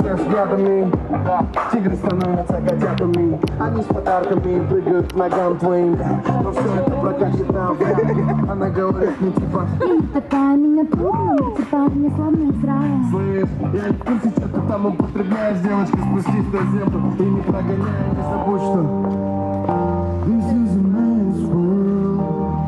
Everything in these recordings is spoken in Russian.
со взглядами. Тигры становятся котятами. Они с подарками прыгают к ногам твоим. Но все это прокатит нам. Она говорит, ну типа: такая меня трудно, типа мне славная зрая. слышь, я не в курсе, что ты там употребляешь, девочка, спустись на землю и не прогоняй, не забудь, что this is a man's world.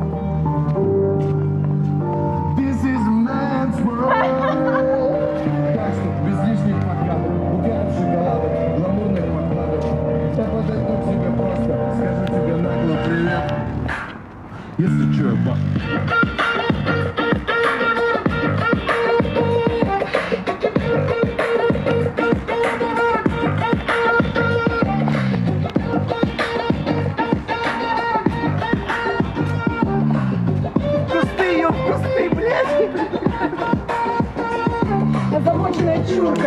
This is a man's world. Так что без лишних подкатов, букетов шоколадок, гламурных подкладок. Я подойду к тебе просто, скажу тебе нагло привет. Если что, я Пусты, блядь! Озабоченная чурка.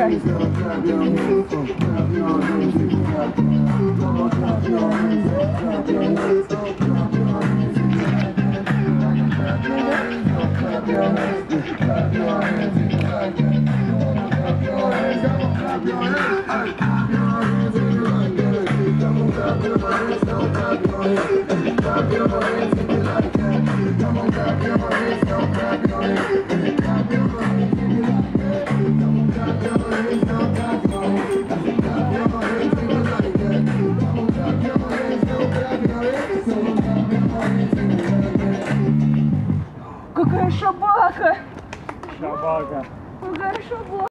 Какая шабака! Шабака. Какая шабака!